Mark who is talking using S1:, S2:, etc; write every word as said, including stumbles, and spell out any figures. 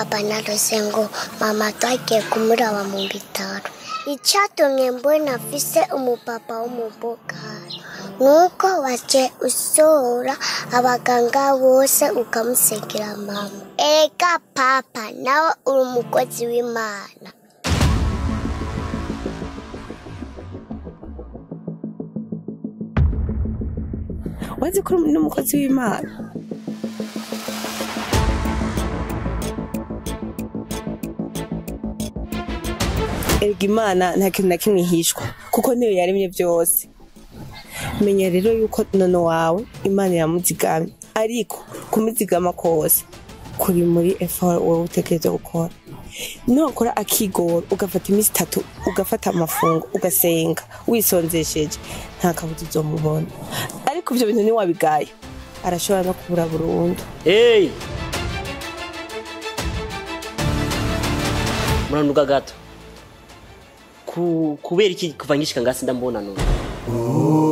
S1: papa narose ngo mama twagiye kumuraba mu bitaro. Icyatumye mbona afise umupapa w'umubogari nuko waje usohora abaganga bose ukamusekera mama. Ega papa nawe uri umukozi w'Imana.
S2: Wazi ko uri umukozi w'Imana? Erega Imana nta kintu na kimwe ihishwa kuko niyo yaremye byose. Menya rero yuko nono wawe Imana yamuzigamye, ariko kumuzigama kose kuri muri effort wowe utekereza gukora. Nokora akigora ugafata iminsi itatu ugafata amafungo ugasenga wisonzesheje nta kabuza uzomubona. Ariko ivyo bintu ni wabigaye arashobora no kubura burundu.
S3: Hey! Muranuka gato. Ku kubera iki kuva ngishika ngasi ndambona none.